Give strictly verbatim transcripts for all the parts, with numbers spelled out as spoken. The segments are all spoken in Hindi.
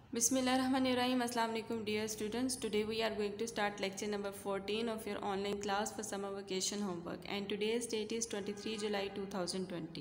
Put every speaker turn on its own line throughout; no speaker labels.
Bismillahirrahmanirrahim. Assalamu alaikum dear students. Today we are going to start lecture number fourteen of your online class for summer vacation homework, and today's date is twenty-three July two thousand twenty.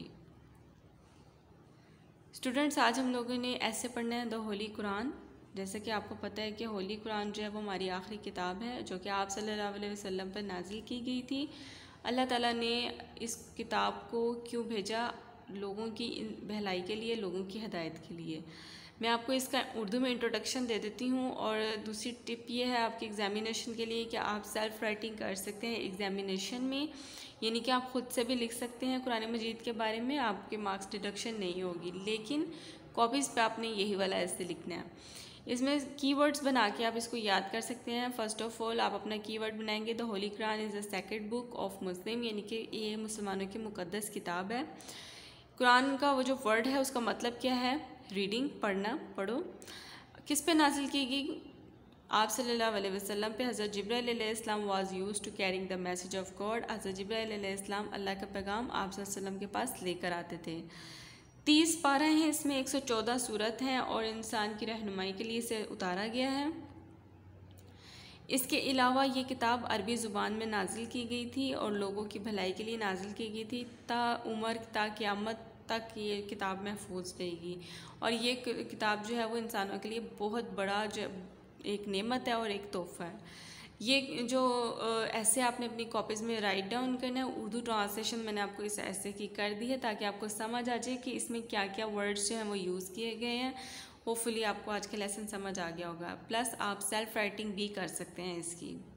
Students, आज हम लोगों ने ऐसे पढ़ना है द होली कुरान। जैसे कि आपको पता है कि होली कुरान जो है वो हमारी आखिरी किताब है जो कि आप सल्लल्लाहु अलैहि वसल्लम पर नाजिल की गई थी। अल्लाह ताला ने इस किताब को क्यों भेजा? लोगों की भलाई के लिए, लोगों की हिदायत के लिए। मैं आपको इसका उर्दू में इंट्रोडक्शन दे देती हूँ। और दूसरी टिप ये है आपके एग्ज़ामिनेशन के लिए कि आप सेल्फ़ राइटिंग कर सकते हैं एग्ज़ामिनेशन में, यानी कि आप ख़ुद से भी लिख सकते हैं कुरान मजीद के बारे में। आपके मार्क्स डिडक्शन नहीं होगी, लेकिन कॉपीज़ पे आपने यही वाला ऐसे लिखना है। इसमें कीवर्ड्स बना के आप इसको याद कर सकते हैं। फ़र्स्ट ऑफ़ ऑल आप अपना कीवर्ड बनाएंगे the holy Quran is the sacred book of Muslim, यानी कि ये मुसलमानों की मुक़द्दस किताब है। कुरान का वो जो वर्ड है उसका मतलब क्या है? रीडिंग, पढ़ना, पढ़ो। किस पे नाजिल की गई? आप सल्लल्लाहु अलैहि वसल्लम पे। हज़रत जिब्राइल अलैहिस्सलाम was used to carrying the message of God. हज़रत जिब्राइल अलैहिस्सलाम अल्लाह का पैगाम आप सल्लल्लाहु अलैहि वसल्लम के पास लेकर आते थे। तीस पारा हैं इसमें, एक सौ चौदह सूरत हैं और इंसान की रहनुमाई के लिए इसे उतारा गया है। इसके अलावा ये किताब अरबी ज़ुबान में नाजिल की गई थी और लोगों की भलाई के लिए नाजिल की गई थी। ता उमर ता क़यामत तक ये किताब महफूज रहेगी। और ये किताब जो है वो इंसानों के लिए बहुत बड़ा जो एक नेमत है और एक तोहफ़ा है। ये जो ऐसे आपने अपनी कॉपीज़ में राइट डाउन करना है। उर्दू ट्रांसलेशन मैंने आपको इस ऐसे की कर दी है ताकि आपको समझ आ जाए कि इसमें क्या क्या वर्ड्स जो हैं वो यूज़ किए गए हैं। होपफुली आपको आज का लेसन समझ आ गया होगा। प्लस आप सेल्फ़ राइटिंग भी कर सकते हैं इसकी।